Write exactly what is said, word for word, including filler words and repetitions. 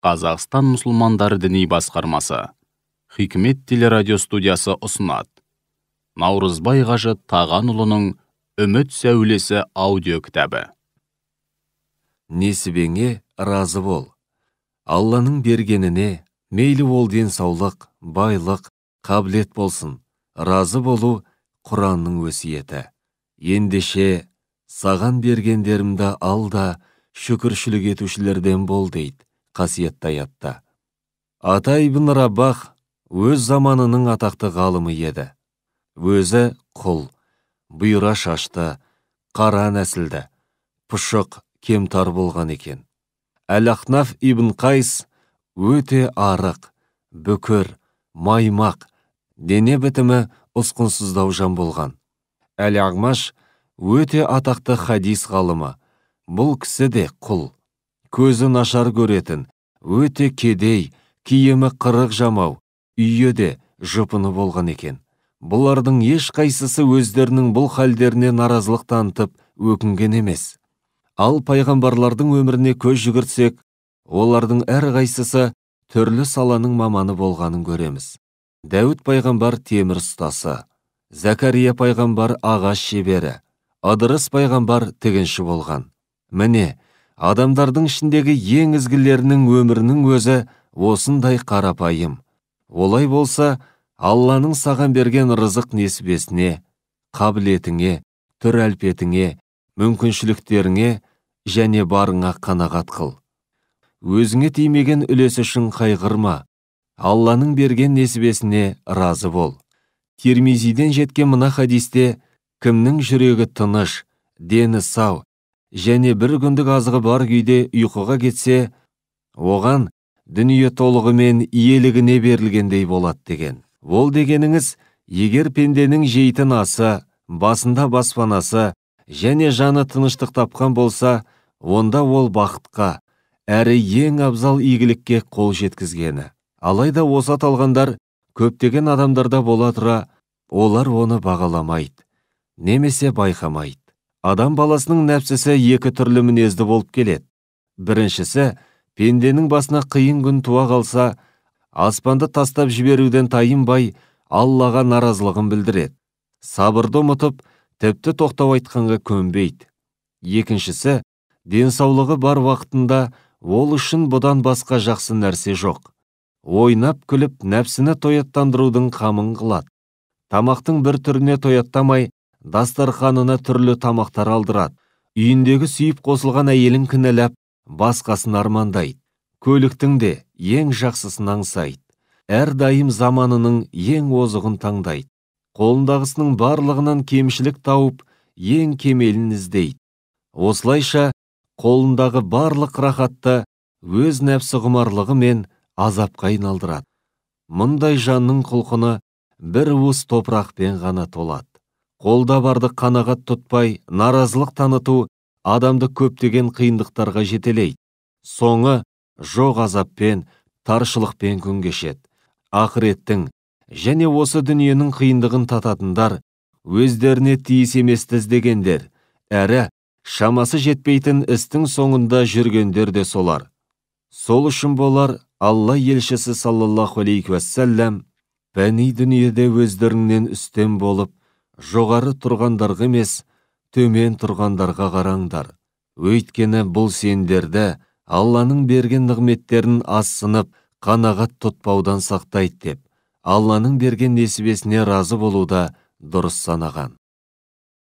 Қазақстан мұсылмандары діни басқармасы Хикмет телерадио студиясы ұсынады. Наурызбай Қажы Тағанұлының Үміт сәулесі аудио кітабы. Несібеңе разы бол. Алланың бергеніне мейлі ол денсаулық, байлық, қабілет болсын. Разы болу Құранның өсиеті. Ендеше саған бергендерімді ал да шүкіршілік етушілерден бол дейді қасиетті аятта. Ата ибн Раббах өз заманының атақты ғалымы еді. Өзі құл, бұйра шашты, қара нәсілді, пұшық, кемтар болған екен. Әл-Ахнаф ибн Қайс өте арық, бүкір, маймақ, дене бітімі ұсқынсыздау жан болған. Әл-Ағмаш өте атақты хадис ғалымы. Бұл кісі де құл, көзі нашар көретін, өте кедей, киімі қырық жамау, үйі де жұпыны болған екен. Бұлардың ешқайсысы өздерінің бұл халдеріне наразылық танытып өкінген емес. Ал пайғамбарлардың өміріне көз жүгіртсек, олардың әрқайсысы түрлі саланың маманы болғанын көреміз. Дәуд пайғамбар темір ұстасы, Закария пайғамбар ағаш шебері, Ыдырыс пайғамбар тігінші болған. Міне, адамдардың ішіндегі ең ізгілерінің өмірінің өзі осындай қарапайым. Олай болса, Алланың саған берген рызық несібесіне, қабілетіңе, түр әлпетіңе, мүмкіншіліктеріңе және барыңа қанағат қыл. Өзіңе тимеген үлес үшін қайғырма. Алланың берген несібесіне разы бол. Тирмизиден жеткен мына хадисте, кімнің жүрегі тыныш, дені сау, және бір күндік азығы бар күйде ұйқыға кетсе, оған дүние толығымен иелігіне берілгендей болады деген. Ол дегеніңіз, егер пенденің жейтін асы, басында баспанасы және жаны тыныштық тапқан болса, онда ол бақытқа, әрі ең абзал игілікке қол жеткізгені. Алайда осы аталғандар көптеген адамдарда бола тұра, олар оны бағаламайды, немесе байқамайды. Адам баласының нәпсісі екі түрлі мінезді болып келеді. Біріншісі, пенденің басына қиын күн туа қалса, аспанды тастап жіберуден тайынбай, Аллаға наразылығын білдіреді. Сабырды ұмытып, тіпті тоқтау айтқанға көнбейді. Екіншісі, денсаулығы бар вақытында ол үшін бұдан басқа жақсы нәрсе жоқ. Ойнап күліп, нәпсіні тояттандырудың қамын қылады. Тамақтың бір түріне тояттамай, дастарханына түрлі тамақтар алдырады. Үйіндегі сүйіп қосылған әйелін кінәлап, басқасын армандайды. Көліктің де ең жақсысын аңсайды. Әрдайым заманының ең озығын таңдайды. Қолындағысының барлығынан кемшілік тауып, ең кемелін іздейді. Осылайша, қолындағы барлық рахатты өз нәпсі құмарлығы мен азапқа айналдырады. Мұндай жанның құлқыны бір уыс топырақпен ғана толады. Қолда барды қанағат тұтпай, наразылық таныту адамды көптеген қиындықтарға жетелейді. Соңы жоқ азаппен, таршылықпен күн кешеді. Ақыреттің және осы дүниенің қиындығын тататындар, өздеріне тиіс еместі іздегендер, әрі шамасы жетпейтін істің соңында жүргендер де солар. Сол үшін болар Алла елшісі саллаллаху алейхи уассалам, пәни дүниеде өздеріңнен үстем болып, жоғары тұрғандарға емес, төмен тұрғандарға қараңдар. Өйткені бұл сендерді Алланың берген нығметтерін азсынып, қанағат тұтпаудан сақтайды деп, Алланың берген несібесіне разы болуда дұрыс санаған.